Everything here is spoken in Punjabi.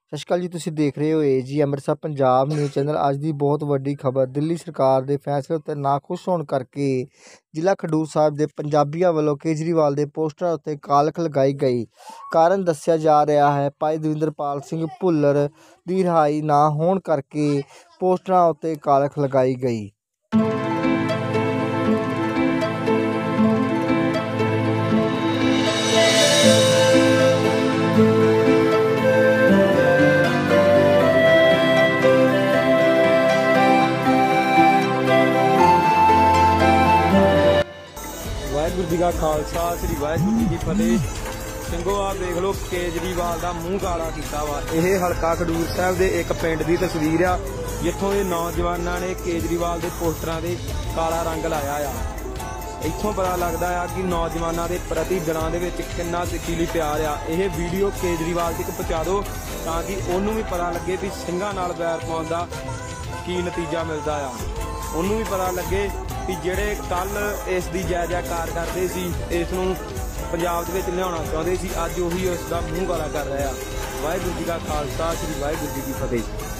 ਸਤਿ ਸ਼੍ਰੀ ਅਕਾਲ ਜੀ, ਤੁਸੀਂ ਦੇਖ ਰਹੇ ਹੋ AG Amritsar Punjab news channel. ਅੱਜ ਦੀ ਬਹੁਤ ਵੱਡੀ ਖਬਰ। ਦਿੱਲੀ ਸਰਕਾਰ ਦੇ ਫੈਸਲੇ ਉੱਤੇ ਨਾਖੁਸ਼ ਹੋਣ ਕਰਕੇ ਜ਼ਿਲ੍ਹਾ ਖਡੂਰ ਸਾਹਿਬ ਦੇ ਪੰਜਾਬੀਆਂ ਵੱਲੋਂ ਕੇਜਰੀਵਾਲ ਦੇ ਪੋਸਟਰਾਂ ਉੱਤੇ ਕਾਲਖ ਲਗਾਈ ਗਈ। ਕਾਰਨ ਦੱਸਿਆ ਜਾ ਰਿਹਾ ਹੈ ਭਾਈ ਦਵਿੰਦਰਪਾਲ ਸਿੰਘ ਭੁੱਲਰ ਦੀ ਰਿਹਾਈ ਨਾ ਹੋਣ ਕਰਕੇ ਪੋਸਟਰਾਂ ਉੱਤੇ ਕਾਲਖ ਲਗਾਈ ਗਈ। वाहगुरू जी का खालसा श्री वाहगुरू जी की फतेह। ਸਿੰਘੋ ਆ देख लो केजरीवाल का मूँह काला किया वा। यह हल्का खडूर साहब के एक पिंड की तस्वीर आ जिथों के नौजवानों ने केजरीवाल के पोस्टरां ते काला रंग लाया आ। इत्थों पता लगता है कि नौजवानों के प्रति दिलों के विच कितना सिखीली प्यार आ। यह वीडियो केजरीवाल तक पहुँचा दो ताकि उन्होंने भी पता लगे भी ਸਿੰਘਾਂ नाल वैर पाउण दा की नतीजा मिलता आ। उन्होंने भी पता लगे कि ਜਿਹੜੇ ਕੱਲ ਇਸ ਦੀ ਜੈ ਜੈਕਾਰ ਕਰਦੇ ਸੀ, ਇਸ ਨੂੰ ਪੰਜਾਬ ਦੇ ਵਿੱਚ ਲਿਆਉਣਾ ਚਾਹੁੰਦੇ ਸੀ, ਅੱਜ ਉਹੀ ਉਸ ਦਾ ਮੂੰਹ ਕਾਲਾ ਕਰ ਰਿਹਾ। ਵਾਹਿਗੁਰੂ ਜੀ ਦਾ ਖਾਲਸਾ, ਸ੍ਰੀ ਵਾਹਿਗੁਰੂ ਜੀ ਕੀ ਫਤਿਹ।